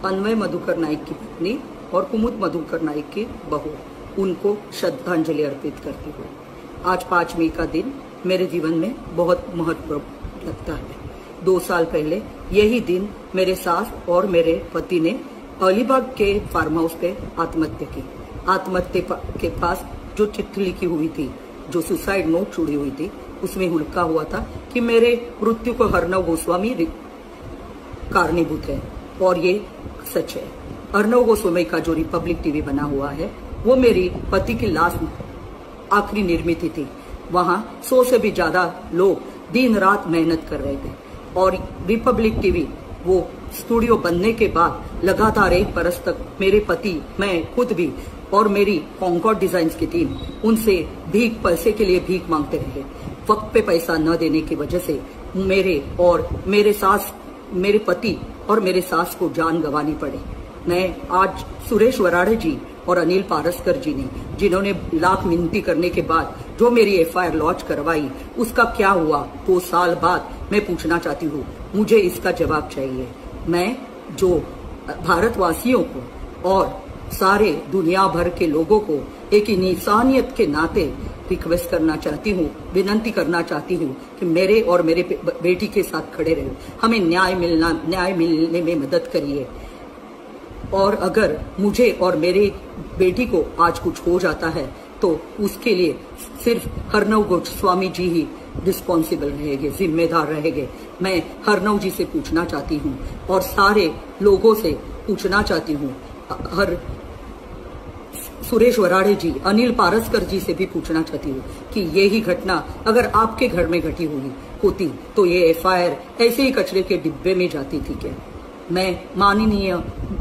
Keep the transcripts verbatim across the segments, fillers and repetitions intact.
अन्वय मधुकर नाइक की पत्नी और कुमुद मधुकर नाइक की बहू, उनको श्रद्धांजलि अर्पित करती हूँ। आज पाँच मई का दिन मेरे जीवन में बहुत महत्वपूर्ण लगता है। दो साल पहले यही दिन मेरे सास और मेरे पति ने अलीबाग के फार्म हाउस पे आत्महत्या की। आत्महत्या के पास जो चिट्ठी लिखी हुई थी, जो सुसाइड नोट छुड़ी हुई थी, उसमें लिखा हुआ था कि मेरे मृत्यु को अर्नव गोस्वामी कारणीभूत है, और ये सच है। अर्नव गोस्वामी का जो रिपब्लिक टीवी बना हुआ है वो मेरी पति की लाश आखिरी निर्मित थी। वहां सौ से भी ज्यादा लोग दिन रात मेहनत कर रहे थे, और रिपब्लिक टीवी वो स्टूडियो बनने के बाद लगातार एक बरस तक मेरे पति, मैं खुद भी और मेरी कॉन्कॉर्ड डिजाइन्स की टीम उनसे भीख पैसे के लिए भीख मांगते रहे। वक्त पे पैसा न देने की वजह से मेरे और मेरे सास मेरे पति और मेरे सास को जान गंवानी पड़ी। मैं आज सुरेश वराड़े जी और अनिल पारस्कर जी ने, जिन्होंने लाख मिनती करने के बाद जो मेरी एफ आई आर लॉन्च करवाई, उसका क्या हुआ दो साल बाद, मैं पूछना चाहती हूँ। मुझे इसका जवाब चाहिए। मैं जो भारतवासियों को और सारे दुनिया भर के लोगों को एक इंसानियत के नाते रिक्वेस्ट करना चाहती हूँ, विनंती करना चाहती हूँ कि मेरे और मेरे बेटी के साथ खड़े रहो। हमें न्याय मिलना न्याय मिलने में मदद करिए। और अगर मुझे और मेरे बेटी को आज कुछ हो जाता है तो उसके लिए सिर्फ अर्नव गोस्वामी जी ही रिस्पॉन्सिबल रहेंगे, जिम्मेदार रहेंगे। मैं अर्नव जी से पूछना चाहती हूँ और सारे लोगों से पूछना चाहती हूँ, हर सुरेश वराड़े जी, अनिल पारस्कर जी से भी पूछना चाहती हूँ कि यही घटना अगर आपके घर में घटी हुई होती तो ये एफ आई आर ऐसे ही कचरे के डिब्बे में जाती थी क्या? मैं माननीय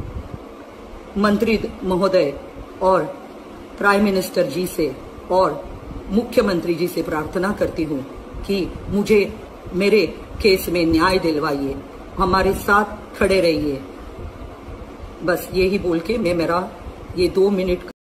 मंत्री महोदय और प्राइम मिनिस्टर जी से और मुख्यमंत्री जी से प्रार्थना करती हूँ कि मुझे मेरे केस में न्याय दिलवाइए, हमारे साथ खड़े रहिए। बस यही बोल के मैं मेरा ये दो मिनट